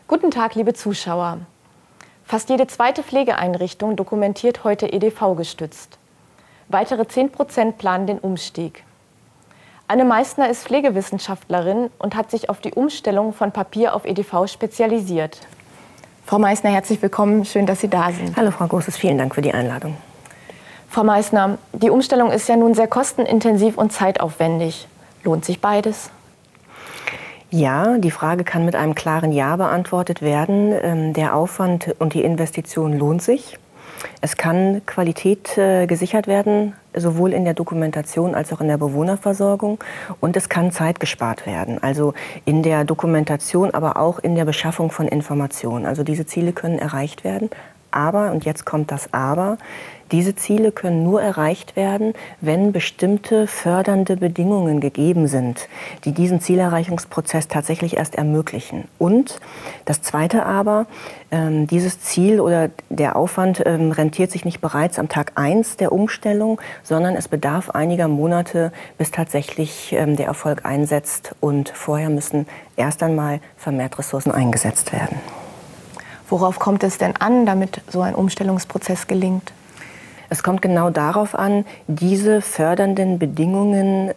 Guten Tag, liebe Zuschauer. Fast jede zweite Pflegeeinrichtung dokumentiert heute EDV gestützt. Weitere 10% planen den Umstieg. Anne Meissner ist Pflegewissenschaftlerin und hat sich auf die Umstellung von Papier auf EDV spezialisiert. Frau Meissner, herzlich willkommen. Schön, dass Sie da sind. Hallo, Frau Großes. Vielen Dank für die Einladung. Frau Meissner, die Umstellung ist ja nun sehr kostenintensiv und zeitaufwendig. Lohnt sich beides? Ja, die Frage kann mit einem klaren Ja beantwortet werden. Der Aufwand und die Investition lohnt sich. Es kann Qualität gesichert werden, sowohl in der Dokumentation als auch in der Bewohnerversorgung. Und es kann Zeit gespart werden, also in der Dokumentation, aber auch in der Beschaffung von Informationen. Also diese Ziele können erreicht werden. Aber, und jetzt kommt das Aber, diese Ziele können nur erreicht werden, wenn bestimmte fördernde Bedingungen gegeben sind, die diesen Zielerreichungsprozess tatsächlich erst ermöglichen. Und das zweite Aber, dieses Ziel oder der Aufwand rentiert sich nicht bereits am Tag 1 der Umstellung, sondern es bedarf einiger Monate, bis tatsächlich der Erfolg einsetzt. Und vorher müssen erst einmal vermehrt Ressourcen eingesetzt werden. Worauf kommt es denn an, damit so ein Umstellungsprozess gelingt? Es kommt genau darauf an, diese fördernden Bedingungen,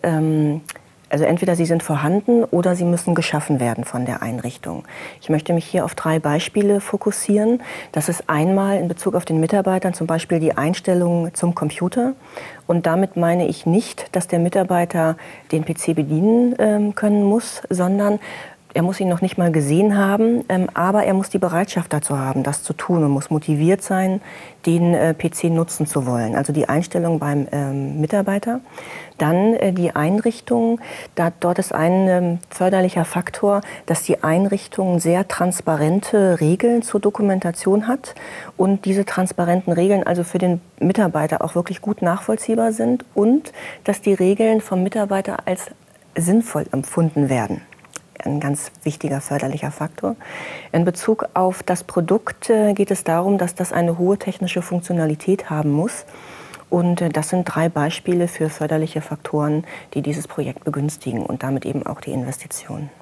also entweder sie sind vorhanden oder sie müssen geschaffen werden von der Einrichtung. Ich möchte mich hier auf 3 Beispiele fokussieren. Das ist einmal in Bezug auf den Mitarbeitern zum Beispiel die Einstellung zum Computer. Und damit meine ich nicht, dass der Mitarbeiter den PC bedienen können muss, sondern er muss ihn noch nicht mal gesehen haben, aber er muss die Bereitschaft dazu haben, das zu tun und muss motiviert sein, den PC nutzen zu wollen. Also die Einstellung beim Mitarbeiter. Dann die Einrichtung. Dort ist ein förderlicher Faktor, dass die Einrichtung sehr transparente Regeln zur Dokumentation hat und diese transparenten Regeln also für den Mitarbeiter auch wirklich gut nachvollziehbar sind und dass die Regeln vom Mitarbeiter als sinnvoll empfunden werden. Ein ganz wichtiger förderlicher Faktor. In Bezug auf das Produkt geht es darum, dass das eine hohe technische Funktionalität haben muss. Und das sind 3 Beispiele für förderliche Faktoren, die dieses Projekt begünstigen und damit eben auch die Investitionen.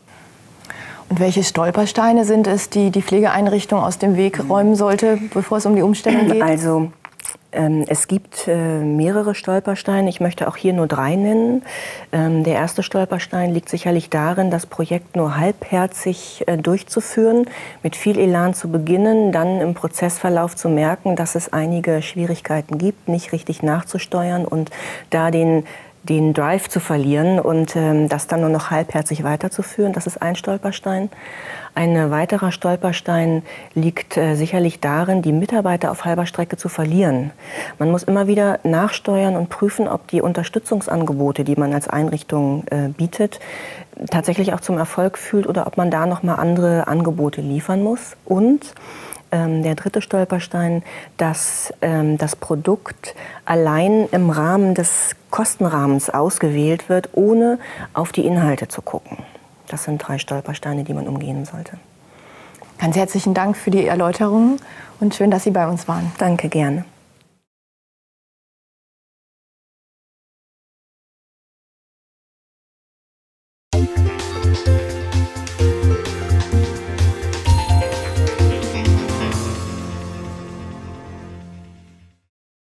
Und welche Stolpersteine sind es, die die Pflegeeinrichtung aus dem Weg räumen sollte, bevor es um die Umstellung geht? Also es gibt mehrere Stolpersteine. Ich möchte auch hier nur 3 nennen. Der erste Stolperstein liegt sicherlich darin, das Projekt nur halbherzig durchzuführen, mit viel Elan zu beginnen, dann im Prozessverlauf zu merken, dass es einige Schwierigkeiten gibt, nicht richtig nachzusteuern und da den Drive zu verlieren und das dann nur noch halbherzig weiterzuführen. Das ist ein Stolperstein. Ein weiterer Stolperstein liegt sicherlich darin, die Mitarbeiter auf halber Strecke zu verlieren. Man muss immer wieder nachsteuern und prüfen, ob die Unterstützungsangebote, die man als Einrichtung bietet, tatsächlich auch zum Erfolg führt oder ob man da noch mal andere Angebote liefern muss. Und der dritte Stolperstein, dass das Produkt allein im Rahmen des Kostenrahmens ausgewählt wird, ohne auf die Inhalte zu gucken. Das sind 3 Stolpersteine, die man umgehen sollte. Ganz herzlichen Dank für die Erläuterungen und schön, dass Sie bei uns waren. Danke, gerne.